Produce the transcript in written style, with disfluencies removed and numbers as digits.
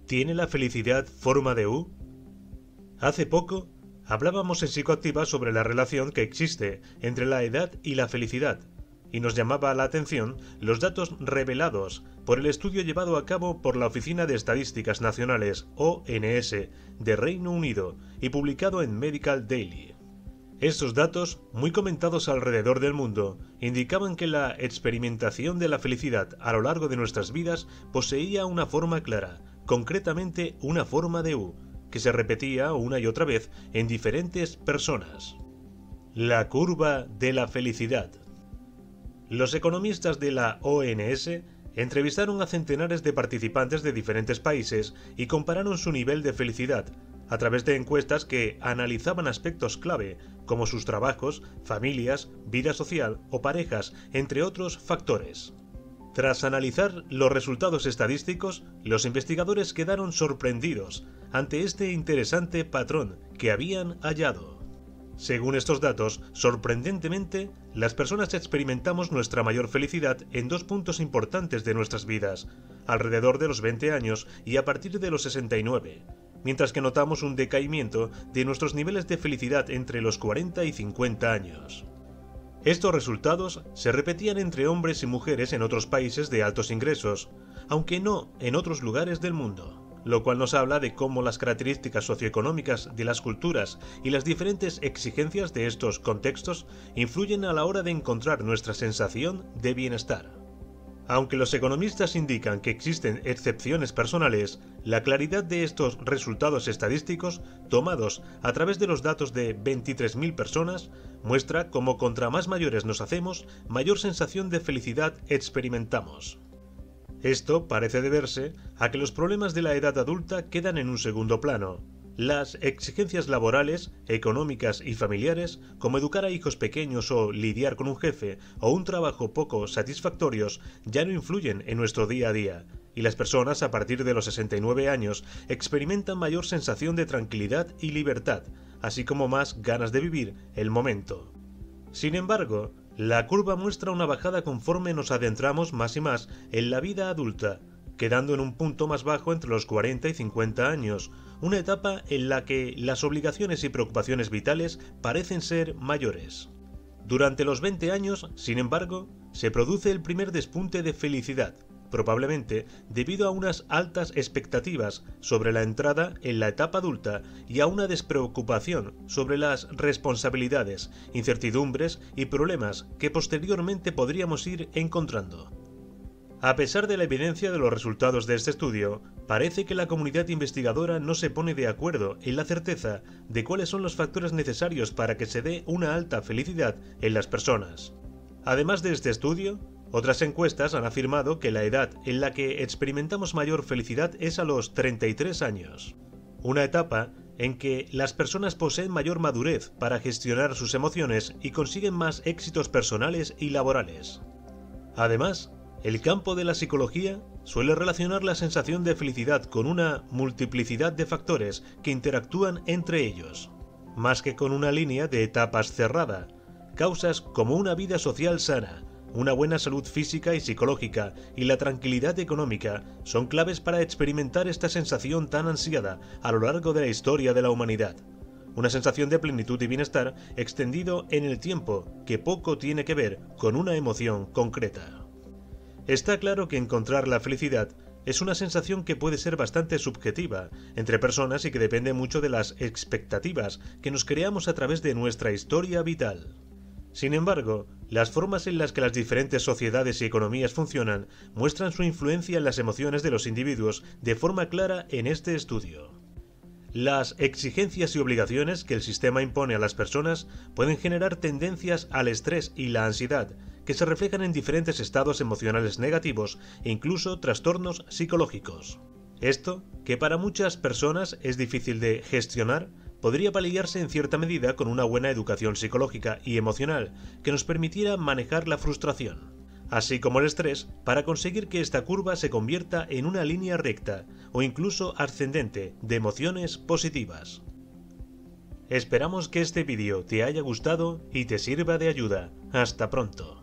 ¿Tiene la felicidad forma de U? Hace poco hablábamos en Psicoactiva sobre la relación que existe entre la edad y la felicidad, y nos llamaba la atención los datos revelados por el estudio llevado a cabo por la Oficina de Estadísticas Nacionales, ONS, de Reino Unido y publicado en Medical Daily. Estos datos, muy comentados alrededor del mundo, indicaban que la experimentación de la felicidad a lo largo de nuestras vidas poseía una forma clara, concretamente una forma de U, que se repetía una y otra vez en diferentes personas. La curva de la felicidad. Los economistas de la ONS entrevistaron a centenares de participantes de diferentes países y compararon su nivel de felicidad a través de encuestas que analizaban aspectos clave como sus trabajos, familias, vida social o parejas, entre otros factores. Tras analizar los resultados estadísticos, los investigadores quedaron sorprendidos ante este interesante patrón que habían hallado. Según estos datos, sorprendentemente, las personas experimentamos nuestra mayor felicidad en dos puntos importantes de nuestras vidas, alrededor de los 20 años y a partir de los 69, mientras que notamos un decaimiento de nuestros niveles de felicidad entre los 40 y 50 años. Estos resultados se repetían entre hombres y mujeres en otros países de altos ingresos, aunque no en otros lugares del mundo, lo cual nos habla de cómo las características socioeconómicas de las culturas y las diferentes exigencias de estos contextos influyen a la hora de encontrar nuestra sensación de bienestar. Aunque los economistas indican que existen excepciones personales, la claridad de estos resultados estadísticos, tomados a través de los datos de 23.000 personas, muestra cómo contra más mayores nos hacemos, mayor sensación de felicidad experimentamos. Esto parece deberse a que los problemas de la edad adulta quedan en un segundo plano. Las exigencias laborales, económicas y familiares, como educar a hijos pequeños o lidiar con un jefe o un trabajo poco satisfactorios, ya no influyen en nuestro día a día, y las personas a partir de los 69 años experimentan mayor sensación de tranquilidad y libertad, así como más ganas de vivir el momento. Sin embargo, la curva muestra una bajada conforme nos adentramos más y más en la vida adulta, quedando en un punto más bajo entre los 40 y 50 años, una etapa en la que las obligaciones y preocupaciones vitales parecen ser mayores. Durante los 20 años, sin embargo, se produce el primer despunte de felicidad, probablemente debido a unas altas expectativas sobre la entrada en la etapa adulta y a una despreocupación sobre las responsabilidades, incertidumbres y problemas que posteriormente podríamos ir encontrando. A pesar de la evidencia de los resultados de este estudio, parece que la comunidad investigadora no se pone de acuerdo en la certeza de cuáles son los factores necesarios para que se dé una alta felicidad en las personas. Además de este estudio, otras encuestas han afirmado que la edad en la que experimentamos mayor felicidad es a los 33 años, una etapa en que las personas poseen mayor madurez para gestionar sus emociones y consiguen más éxitos personales y laborales. Además, el campo de la psicología suele relacionar la sensación de felicidad con una multiplicidad de factores que interactúan entre ellos, más que con una línea de etapas cerrada. Causas como una vida social sana, una buena salud física y psicológica y la tranquilidad económica son claves para experimentar esta sensación tan ansiada a lo largo de la historia de la humanidad. Una sensación de plenitud y bienestar extendido en el tiempo que poco tiene que ver con una emoción concreta. Está claro que encontrar la felicidad es una sensación que puede ser bastante subjetiva entre personas y que depende mucho de las expectativas que nos creamos a través de nuestra historia vital. Sin embargo, las formas en las que las diferentes sociedades y economías funcionan muestran su influencia en las emociones de los individuos de forma clara en este estudio. Las exigencias y obligaciones que el sistema impone a las personas pueden generar tendencias al estrés y la ansiedad, que se reflejan en diferentes estados emocionales negativos e incluso trastornos psicológicos. Esto, que para muchas personas es difícil de gestionar, podría paliarse en cierta medida con una buena educación psicológica y emocional que nos permitiera manejar la frustración, así como el estrés, para conseguir que esta curva se convierta en una línea recta o incluso ascendente de emociones positivas. Esperamos que este vídeo te haya gustado y te sirva de ayuda. Hasta pronto.